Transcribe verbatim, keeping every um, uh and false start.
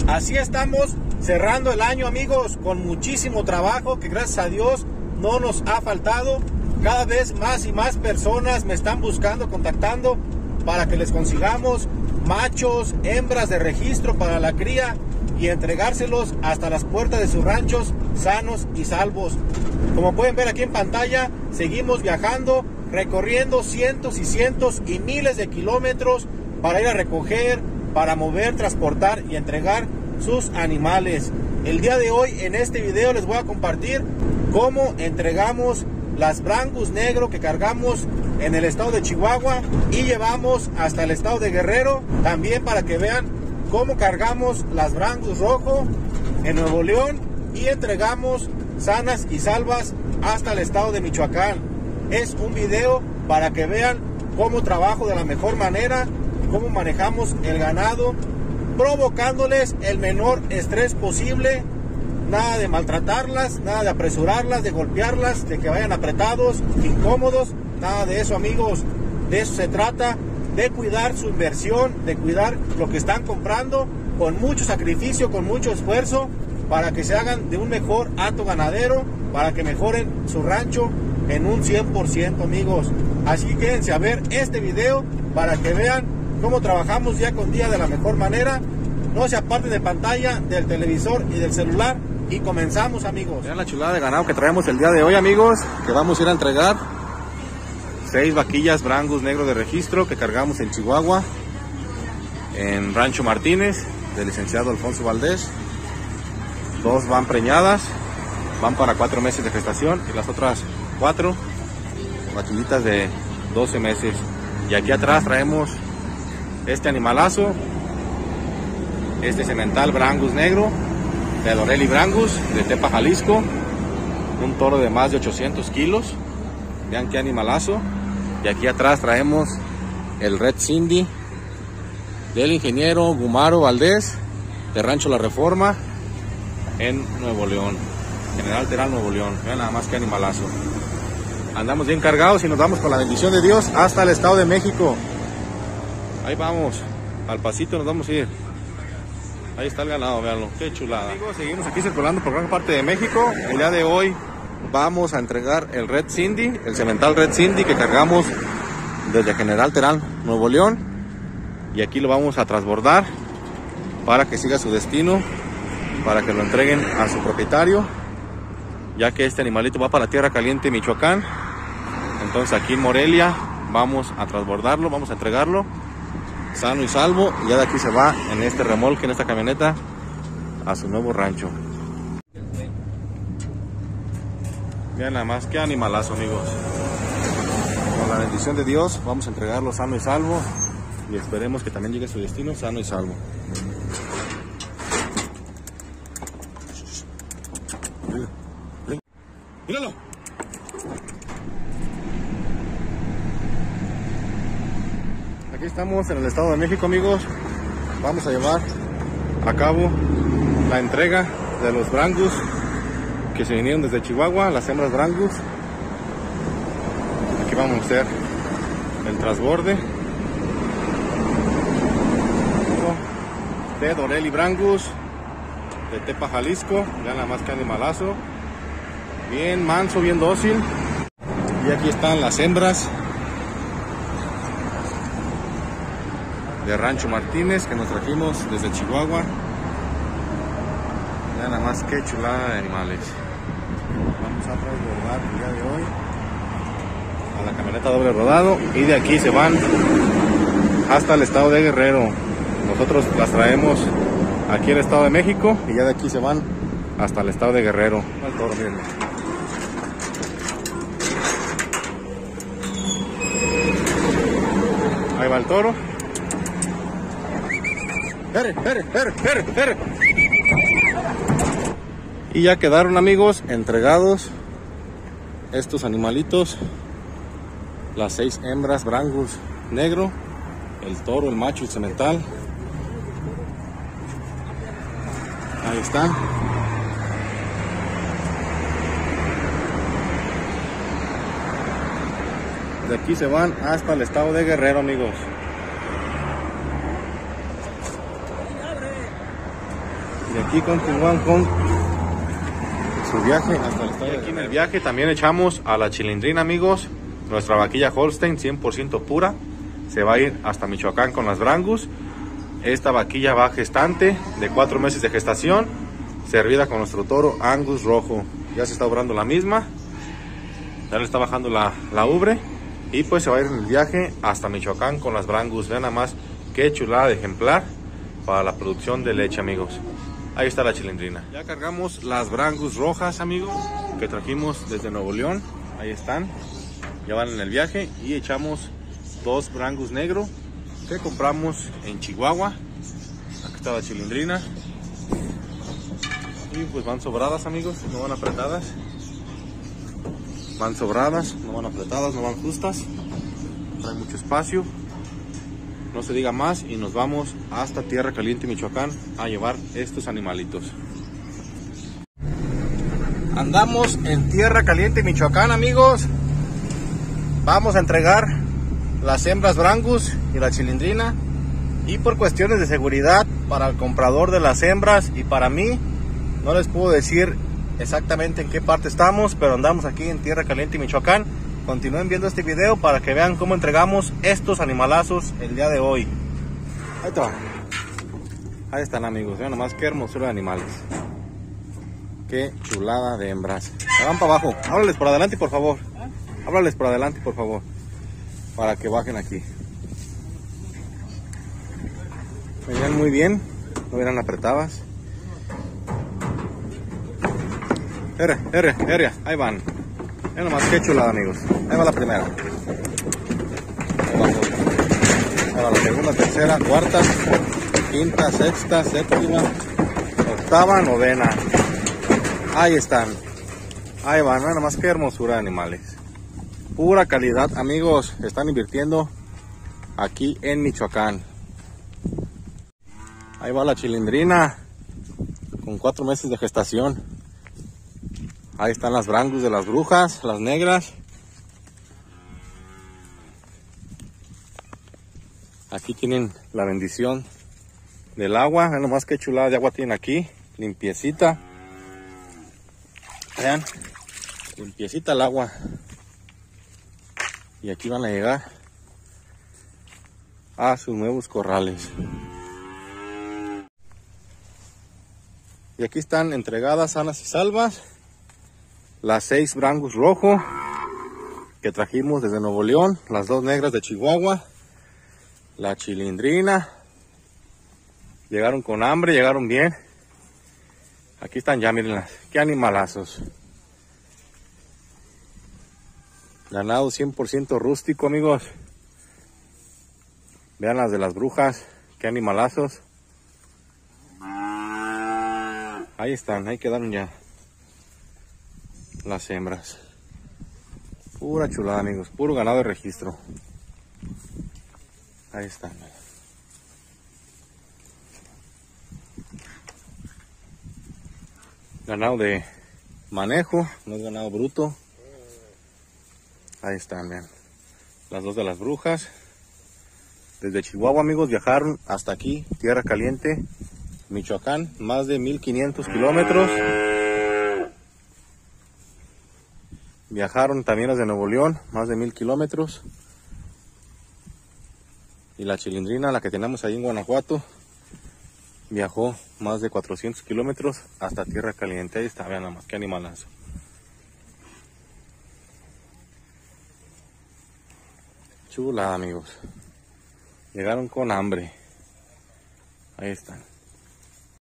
Así estamos cerrando el año, amigos, con muchísimo trabajo que gracias a Dios no nos ha faltado. Cada vez más y más personas me están buscando, contactando para que les consigamos machos, hembras de registro para la cría y entregárselos hasta las puertas de sus ranchos sanos y salvos. Como pueden ver aquí en pantalla, seguimos viajando, recorriendo cientos y cientos y miles de kilómetros para ir a recoger, para mover, transportar y entregar sus animales. El día de hoy en este video les voy a compartir cómo entregamos las Brangus negro que cargamos en el estado de Chihuahua y llevamos hasta el estado de Guerrero, también para que vean cómo cargamos las Brangus rojo en Nuevo León y entregamos sanas y salvas hasta el estado de Michoacán. Es un video para que vean cómo trabajo de la mejor manera, cómo manejamos el ganado, provocándoles el menor estrés posible. Nada de maltratarlas, nada de apresurarlas, de golpearlas, de que vayan apretados, incómodos, nada de eso, amigos. De eso se trata, de cuidar su inversión, de cuidar lo que están comprando con mucho sacrificio, con mucho esfuerzo, para que se hagan de un mejor hato ganadero, para que mejoren su rancho en un cien por ciento, amigos. Así que quédense a ver este video para que vean cómo trabajamos día con día de la mejor manera. No se aparten de pantalla, del televisor y del celular. Y comenzamos, amigos. Vean la chulada de ganado que traemos el día de hoy, amigos, que vamos a ir a entregar. Seis vaquillas Brangus negro de registro que cargamos en Chihuahua, en Rancho Martínez, del licenciado Alfonso Valdés. Dos van preñadas, van para cuatro meses de gestación, y las otras cuatro vaquillitas de doce meses. Y aquí atrás traemos este animalazo, este semental Brangus negro de Dorelli Brangus, de Tepa, Jalisco, un toro de más de ochocientos kilos. Vean qué animalazo. Y aquí atrás traemos el Red Cindy del ingeniero Gumaro Valdés, de Rancho La Reforma, en Nuevo León, General Terán, Nuevo León. Vean nada más qué animalazo. Andamos bien cargados y nos vamos con la bendición de Dios hasta el estado de México. Ahí vamos, al pasito nos vamos a ir. Ahí está el ganado, véanlo, qué chulada. Amigos, seguimos aquí circulando por gran parte de México. El día de hoy vamos a entregar el Red Cindy, el semental Red Cindy que cargamos desde General Terán, Nuevo León. Y aquí lo vamos a transbordar para que siga su destino, para que lo entreguen a su propietario, ya que este animalito va para Tierra Caliente, Michoacán. Entonces aquí en Morelia vamos a transbordarlo, vamos a entregarlo sano y salvo, y ya de aquí se va en este remolque, en esta camioneta, a su nuevo rancho. Vean nada más qué animalazo, amigos. Con la bendición de Dios vamos a entregarlo sano y salvo, y esperemos que también llegue a su destino sano y salvo. ¡Míralo! Aquí estamos en el estado de México, amigos. Vamos a llevar a cabo la entrega de los Brangus que se vinieron desde Chihuahua, las hembras Brangus. Aquí vamos a hacer el transborde de Dorelli Brangus de Tepa, Jalisco. Vean nada más que animalazo, bien manso, bien dócil. Y aquí están las hembras de Rancho Martínez que nos trajimos desde Chihuahua. Vean nada más qué chulada de animales. Vamos a transbordar el día de hoy a la camioneta doble rodado, y de aquí se van hasta el estado de Guerrero. Nosotros las traemos aquí en el estado de México, y ya de aquí se van hasta el estado de Guerrero. Al toro, miren. Ahí va el toro. ¡Ere, ere, ere, ere, ere! Y ya quedaron, amigos, entregados estos animalitos. Las seis hembras Brangus negro, el toro, el macho y el semental. Ahí está. De aquí se van hasta el estado de Guerrero, amigos. Y aquí continúan con su viaje hasta el estadio. Aquí en el viaje también echamos a la Chilindrina, amigos. Nuestra vaquilla Holstein cien por ciento pura. Se va a ir hasta Michoacán con las Brangus. Esta vaquilla va gestante de cuatro meses de gestación, servida con nuestro toro Angus rojo. Ya se está obrando la misma. Ya le está bajando la, la ubre. Y pues se va a ir en el viaje hasta Michoacán con las Brangus. Vean nada más qué chulada de ejemplar para la producción de leche, amigos. Ahí está la Chilindrina. Ya cargamos las Brangus rojas, amigos, que trajimos desde Nuevo León. Ahí están. Ya van en el viaje. Y echamos dos Brangus negro que compramos en Chihuahua. Aquí está la Chilindrina. Y pues van sobradas, amigos, no van apretadas. Van sobradas, no van apretadas, no van justas. Trae mucho espacio. No se diga más y nos vamos hasta Tierra Caliente, Michoacán, a llevar estos animalitos. Andamos en Tierra Caliente, Michoacán, amigos. Vamos a entregar las hembras Brangus y la Chilindrina. Y por cuestiones de seguridad para el comprador de las hembras y para mí, no les puedo decir exactamente en qué parte estamos, pero andamos aquí en Tierra Caliente, Michoacán. Continúen viendo este video para que vean cómo entregamos estos animalazos el día de hoy. Ahí está. Ahí están, amigos. Vean nomás qué hermosura de animales. Qué chulada de hembras. Se van para abajo. Háblales por adelante, por favor. Háblales por adelante, por favor. Para que bajen aquí. Venían muy bien. No eran apretadas. R, R, R. Ahí van. Vean nomás qué chulada, amigos. Ahí va la primera. Ahí va, ahí va la segunda, tercera, cuarta, quinta, sexta, séptima, octava, novena. Ahí están. Ahí van. Vean nomás qué hermosura de animales. Pura calidad, amigos. Están invirtiendo aquí en Michoacán. Ahí va la Chilindrina con cuatro meses de gestación. Ahí están las Brangus de las brujas, las negras. Aquí tienen la bendición del agua. Vean nomás qué chulada de agua tienen aquí. Limpiecita. Vean. Limpiecita el agua. Y aquí van a llegar a sus nuevos corrales. Y aquí están entregadas sanas y salvas las seis Brangus rojo que trajimos desde Nuevo León, las dos negras de Chihuahua, la Chilindrina. Llegaron con hambre, llegaron bien. Aquí están ya, mírenlas, qué animalazos. Ganado cien por ciento rústico, amigos. Vean las de las brujas, qué animalazos. Ahí están, ahí quedaron ya las hembras. Pura chulada, amigos, puro ganado de registro. Ahí están. Ganado de manejo, no es ganado bruto. Ahí están, vean. Las dos de las brujas. Desde Chihuahua, amigos, viajaron hasta aquí, Tierra Caliente, Michoacán, más de mil quinientos kilómetros. Viajaron también las de Nuevo León, más de mil kilómetros. Y la Chilindrina, la que tenemos ahí en Guanajuato, viajó más de cuatrocientos kilómetros hasta Tierra Caliente. Ahí está, vean nada más, qué animalazo. Chulada, amigos. Llegaron con hambre. Ahí están.